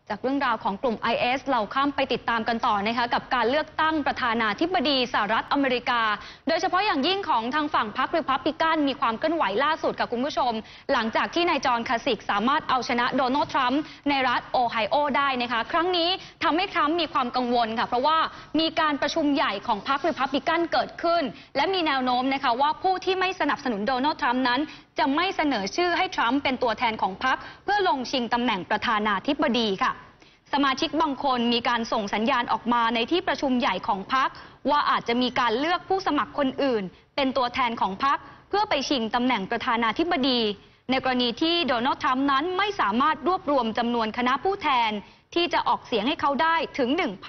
จากเรื่องราวของกลุ่ม IS เราข้ามไปติดตามกันต่อนะคะกับการเลือกตั้งประธานาธิบดีสหรัฐอเมริกาโดยเฉพาะอย่างยิ่งของทางฝั่งพรรครีพับลิกันมีความเคลื่อนไหวล่าสุดกับคุณผู้ชมหลังจากที่นายจอห์น คาสิกสามารถเอาชนะโดนัลด์ทรัมป์ในรัฐโอไฮโอได้นะคะครั้งนี้ทำให้ทรัมป์มีความกังวลค่ะเพราะว่ามีการประชุมใหญ่ของพรรครีพับลิกันเกิดขึ้นและมีแนวโน้มนะคะว่าผู้ที่ไม่สนับสนุนโดนัลด์ทรัมป์นั้นจะไม่เสนอชื่อให้ทรัมป์เป็นตัวแทนของพรรคเพื่อลงชิงตำแหน่งประธานาธิบดีค่ะสมาชิกบางคนมีการส่งสัญญาณออกมาในที่ประชุมใหญ่ของพรรคว่าอาจจะมีการเลือกผู้สมัครคนอื่นเป็นตัวแทนของพรรคเพื่อไปชิงตำแหน่งประธานาธิบดีในกรณีที่โดนัลด์ทรัมป์นั้นไม่สามารถรวบรวมจำนวนคณะผู้แทนที่จะออกเสียงให้เขาได้ถึง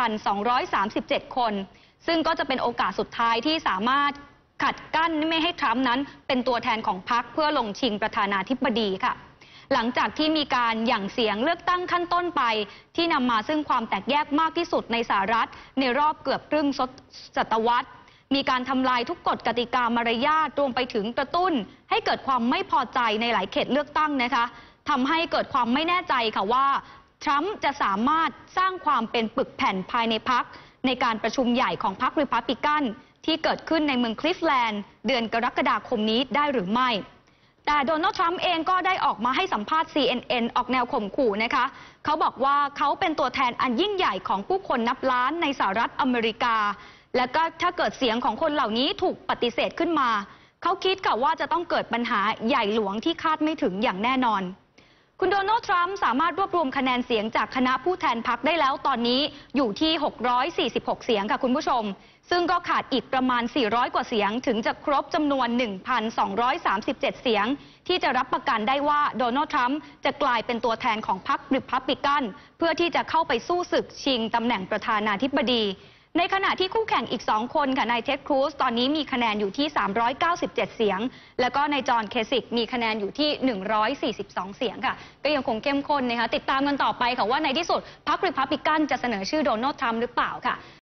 1,237 คนซึ่งก็จะเป็นโอกาสสุดท้ายที่สามารถขัดกั้นไม่ให้ทรัมป์นั้นเป็นตัวแทนของพรรคเพื่อลงชิงประธานาธิบดีค่ะหลังจากที่มีการหยั่งเสียงเลือกตั้งขั้นต้นไปที่นำมาซึ่งความแตกแยกมากที่สุดในสหรัฐในรอบเกือบครึ่งศตวรรษมีการทำลายทุกกฎกติกามารยาทรวมไปถึงกระตุ้นให้เกิดความไม่พอใจในหลายเขตเลือกตั้งนะคะทำให้เกิดความไม่แน่ใจค่ะว่าทรัมป์จะสามารถสร้างความเป็นปึกแผ่นภายในพรรคในการประชุมใหญ่ของพรรครีพับลิกันที่เกิดขึ้นในเมืองคลิฟแลนด์เดือนกรกฎาคมนี้ได้หรือไม่แต่โดนัลด์ทรัมป์เองก็ได้ออกมาให้สัมภาษณ์ CNN ออกแนวข่มขู่นะคะเขาบอกว่าเขาเป็นตัวแทนอันยิ่งใหญ่ของผู้คนนับล้านในสหรัฐอเมริกาและก็ถ้าเกิดเสียงของคนเหล่านี้ถูกปฏิเสธขึ้นมาเขาคิดค่ะว่าจะต้องเกิดปัญหาใหญ่หลวงที่คาดไม่ถึงอย่างแน่นอนคุณโดนัลด์ทรัมป์สามารถรวบรวมคะแนนเสียงจากคณะผู้แทนพรรคได้แล้วตอนนี้อยู่ที่646เสียงค่ะคุณผู้ชมซึ่งก็ขาดอีกประมาณ400กว่าเสียงถึงจะครบจำนวน 1,237 เสียงที่จะรับประกันได้ว่าโดนัลด์ทรัมป์จะกลายเป็นตัวแทนของพรรครีพับลิกันเพื่อที่จะเข้าไปสู้ศึกชิงตำแหน่งประธานาธิบดีในขณะที่คู่แข่งอีก2คนค่ะนายเท็ด ครูซตอนนี้มีคะแนนอยู่ที่397เสียงแล้วก็นายจอห์น เคสิกมีคะแนนอยู่ที่142เสียงค่ะก็ยังคงเข้มข้นนะคะติดตามกันต่อไปค่ะว่าในที่สุดพรรครีพับลิกันจะเสนอชื่อโดนัลด์ทรัมป์หรือเปล่าค่ะ